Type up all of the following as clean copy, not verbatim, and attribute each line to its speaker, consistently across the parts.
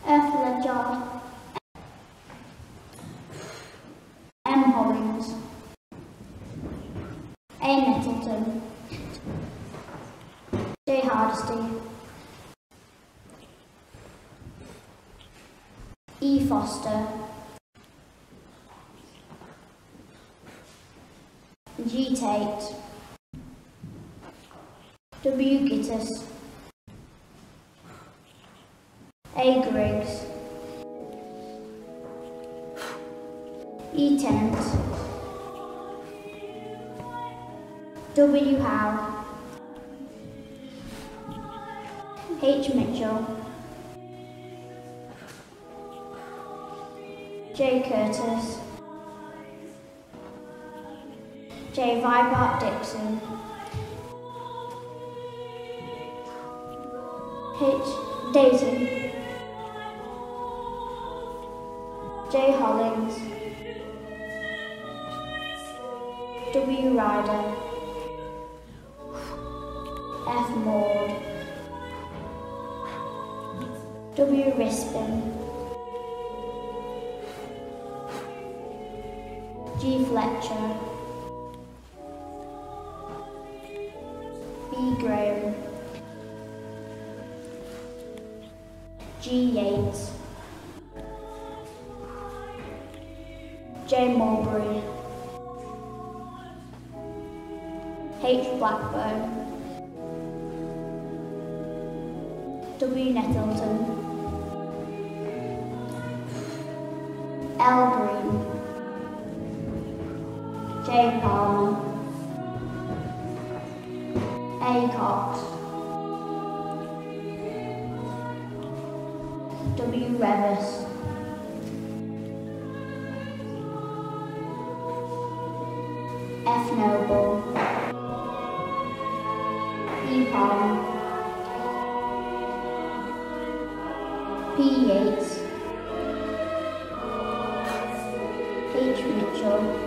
Speaker 1: F. Ledyard, M. Hollings, A. Nettleton, J. Hardesty, E. Foster, G. Tate, W. Gittis, A. Griggs, E. Tennant, W. Howe, H. Mitchell, J. Curtis, J. Vibart Dixon, H. Dayton, J. Hollings, W. Ryder, F. Maud, W. Rispin, G. Fletcher, B. Graham, G. Yates, J. Mulberry, H. Blackburn, W. Nettleton, L. Green, J. Palmer, A. Cox, W. Revis, F. Noble, E. Palm, P. Yates, H. Mitchell,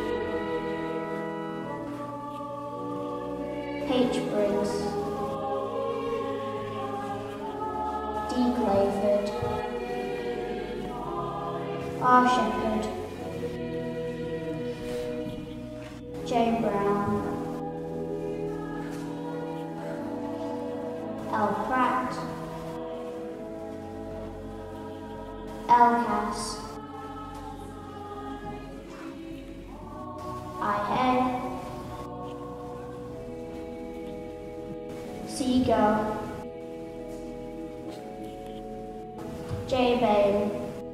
Speaker 1: H. Briggs, D. Clayford, R. Shepherd, J. Brown, L. Pratt, L. Cass, I. Hay, C. Go, J. Bain,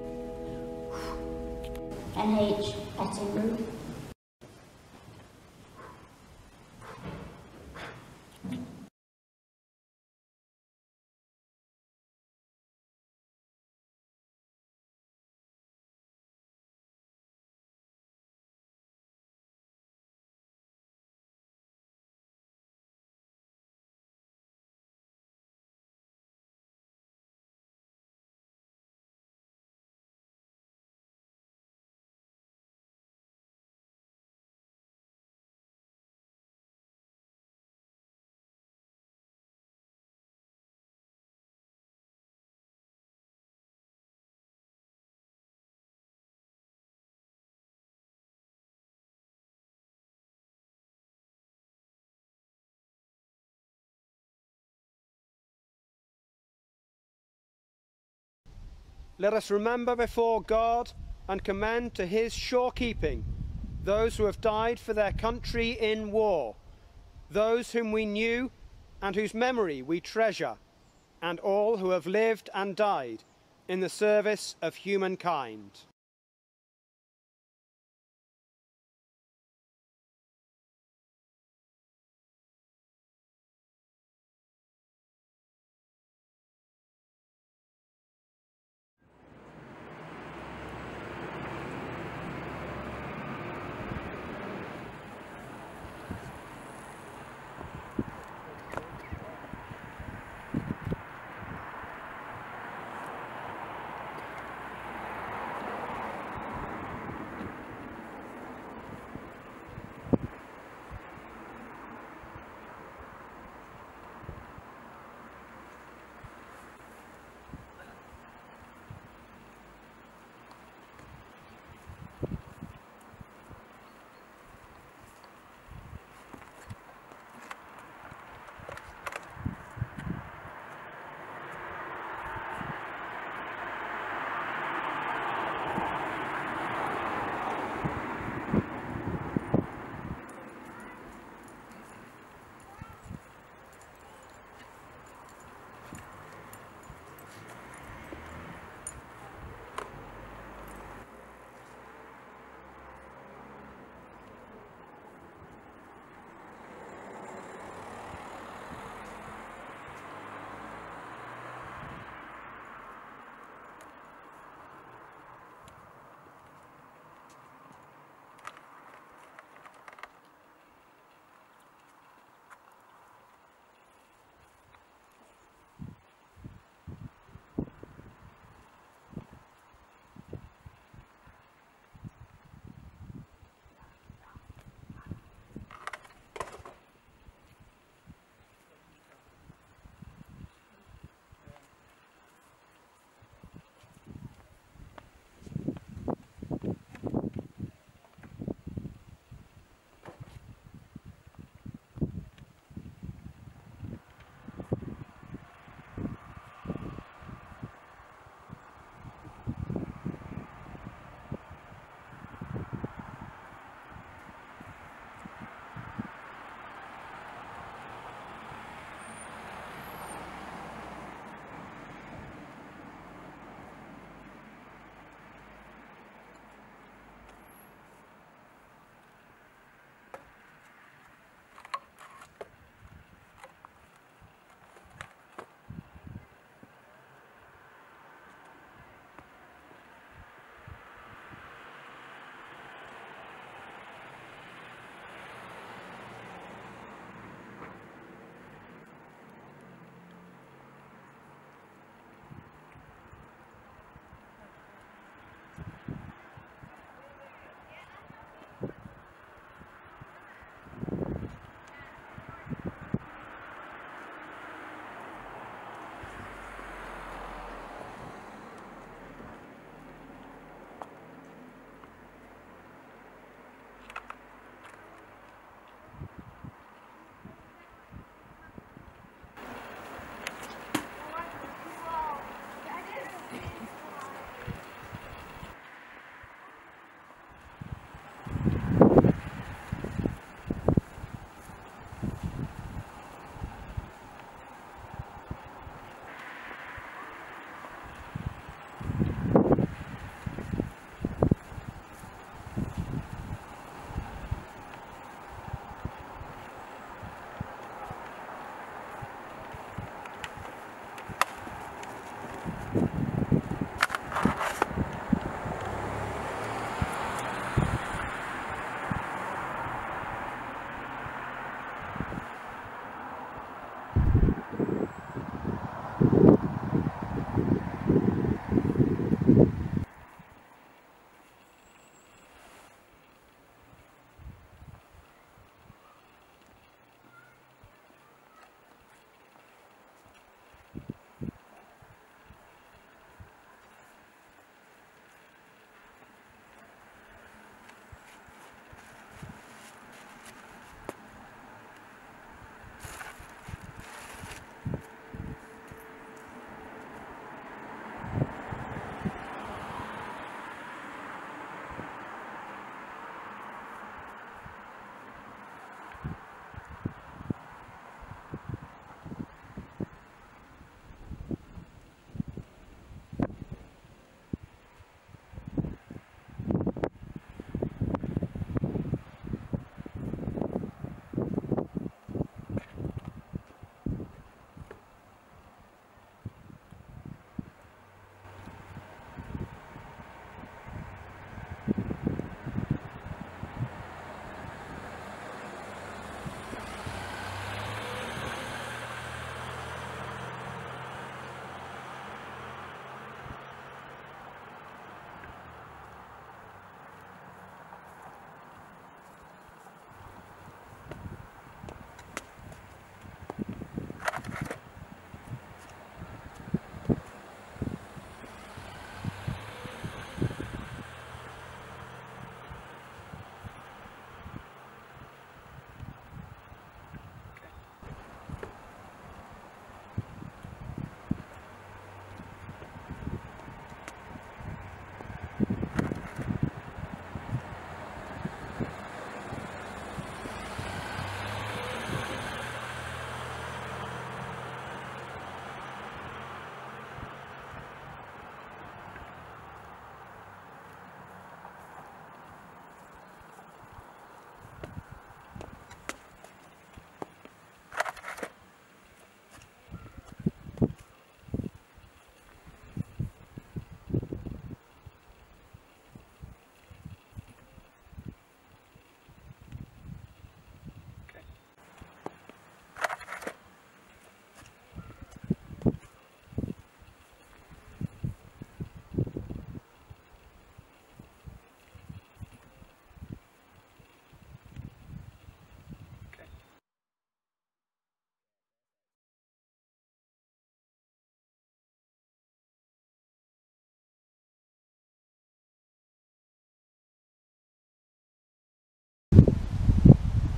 Speaker 1: and H. Pettigrew.
Speaker 2: Let us remember before God and commend to his sure keeping those who have died for their country in war, those whom we knew and whose memory we treasure, and all who have lived and died in the service of humankind.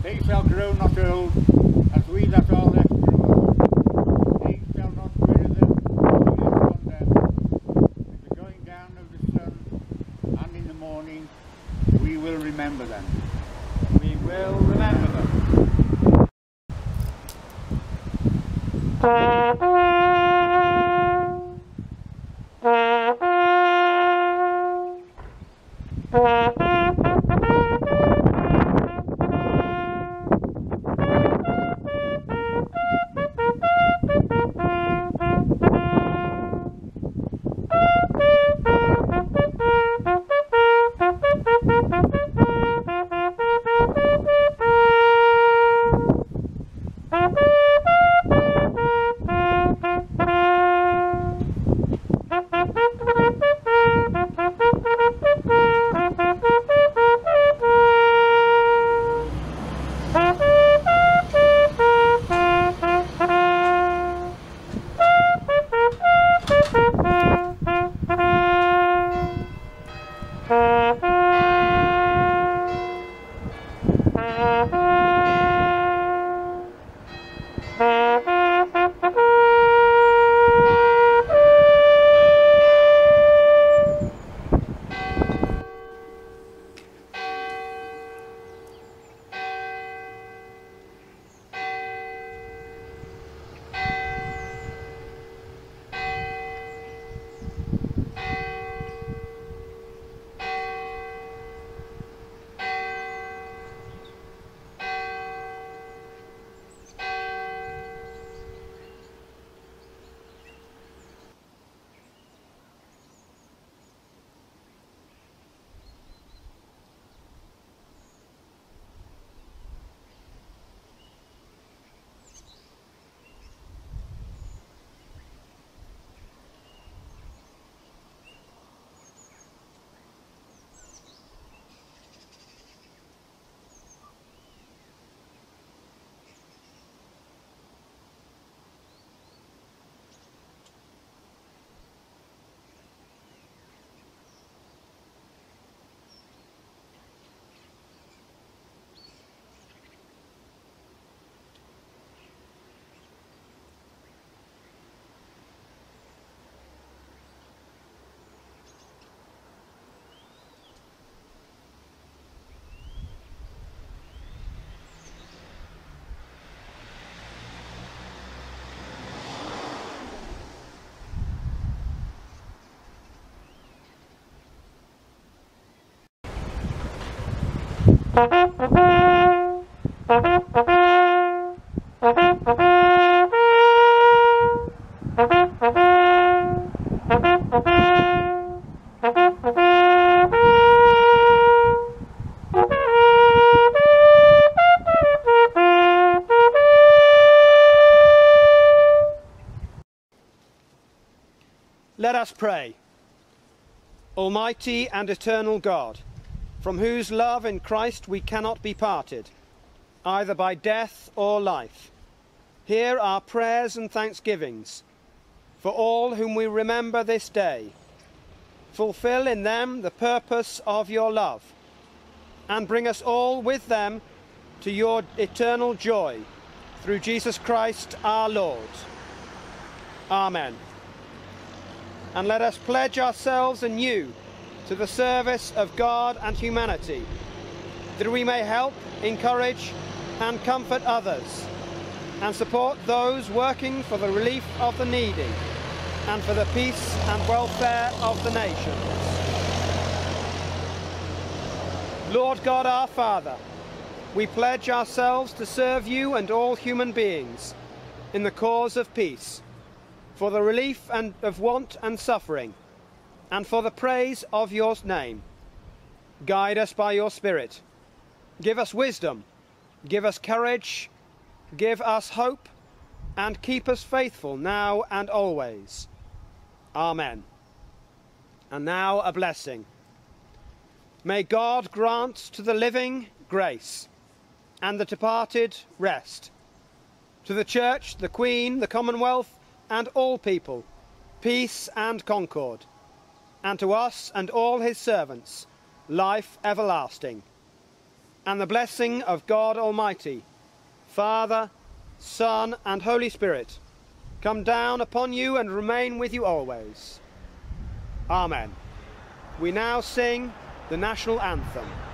Speaker 3: They shall grow not old, as we that are left grow. They shall not weary them, neither on them. With the going down of the sun, and in the morning, we will remember them.
Speaker 2: We will remember them. Let us pray. Almighty and eternal God, from whose love in Christ we cannot be parted, either by death or life, hear our prayers and thanksgivings for all whom we remember this day. Fulfill in them the purpose of your love, and bring us all with them to your eternal joy, through Jesus Christ our Lord. Amen. And let us pledge ourselves anew to the service of God and humanity, that we may help, encourage, and comfort others, and support those working for the relief of the needy, and for the peace and welfare of the nations. Lord God our Father, we pledge ourselves to serve you and all human beings in the cause of peace, for the relief of want and suffering, and for the praise of your name. Guide us by your Spirit. Give us wisdom, give us courage, give us hope, and keep us faithful now and always. Amen. And now a blessing. May God grant to the living grace, and the departed rest. To the Church, the Queen, the Commonwealth, and all people, peace and concord, and to us and all his servants, life everlasting. and the blessing of God Almighty, Father, Son, and Holy Spirit, come down upon you and remain with you always. Amen. We now sing the national anthem.